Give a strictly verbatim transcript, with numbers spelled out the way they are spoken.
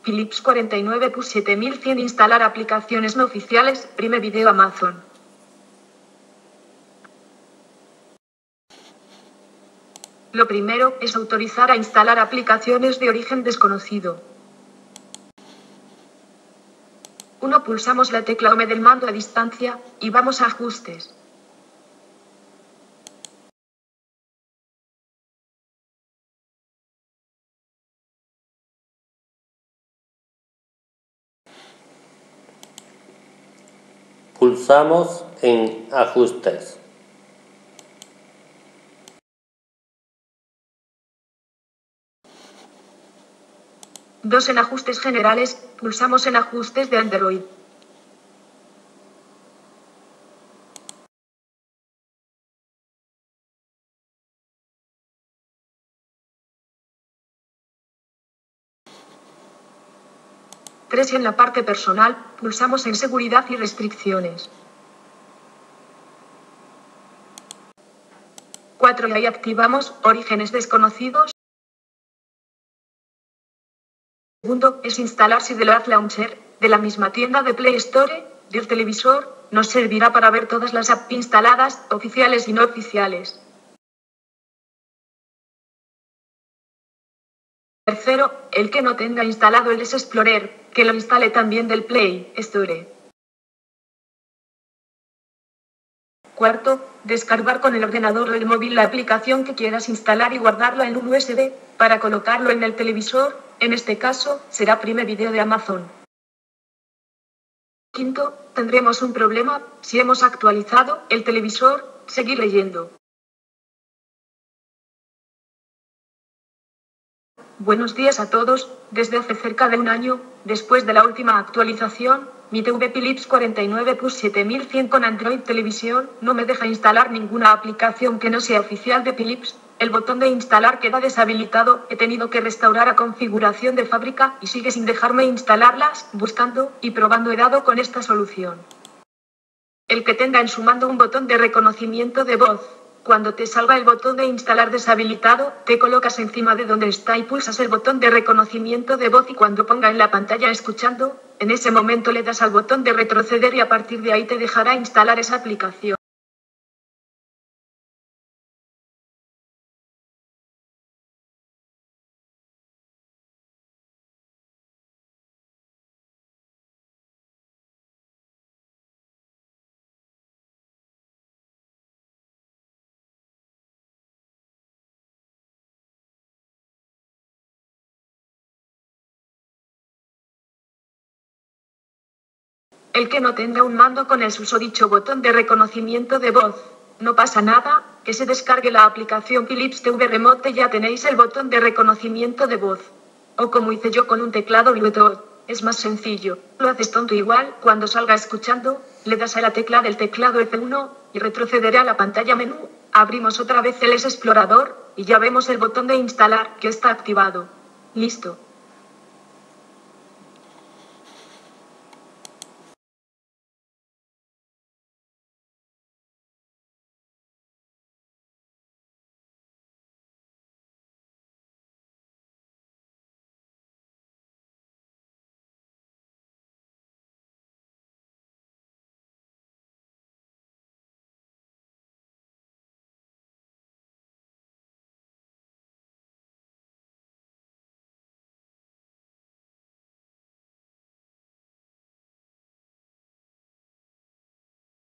Philips cuarenta y nueve Plus siete mil cien. Instalar aplicaciones no oficiales. Prime Video Amazon. Lo primero es autorizar a instalar aplicaciones de origen desconocido. uno Pulsamos la tecla Home del mando a distancia, y vamos a Ajustes. Pulsamos en Ajustes. dos En Ajustes Generales, pulsamos en Ajustes de Android. tres En la parte personal, pulsamos en Seguridad y Restricciones. cuatro Y ahí activamos Orígenes desconocidos. Segundo es instalar Si de Load Launcher, de la misma tienda de Play Store, del televisor. Nos servirá para ver todas las apps instaladas, oficiales y no oficiales. Tercero, el que no tenga instalado el Explorer, que lo instale también del Play Store. Cuarto, descargar con el ordenador o el móvil la aplicación que quieras instalar y guardarla en un U S B, para colocarlo en el televisor. En este caso, será Prime Video de Amazon. Quinto, tendremos un problema, si hemos actualizado el televisor. Seguir leyendo. Buenos días a todos. Desde hace cerca de un año, después de la última actualización, mi T V Philips cuarenta y nueve Plus siete mil cien con Android Televisión no me deja instalar ninguna aplicación que no sea oficial de Philips. El botón de instalar queda deshabilitado. He tenido que restaurar a configuración de fábrica y sigue sin dejarme instalarlas. Buscando y probando he dado con esta solución. El que tenga en su mando un botón de reconocimiento de voz. Cuando te salga el botón de instalar deshabilitado, te colocas encima de donde está y pulsas el botón de reconocimiento de voz, y cuando ponga en la pantalla escuchando, en ese momento le das al botón de retroceder y a partir de ahí te dejará instalar esa aplicación. El que no tenga un mando con el susodicho botón de reconocimiento de voz, no pasa nada, que se descargue la aplicación Philips T V Remote y ya tenéis el botón de reconocimiento de voz. O como hice yo con un teclado Bluetooth, es más sencillo, lo haces tonto igual. Cuando salga escuchando, le das a la tecla del teclado F uno, y retrocederá a la pantalla menú. Abrimos otra vez el Explorador, y ya vemos el botón de instalar, que está activado. Listo.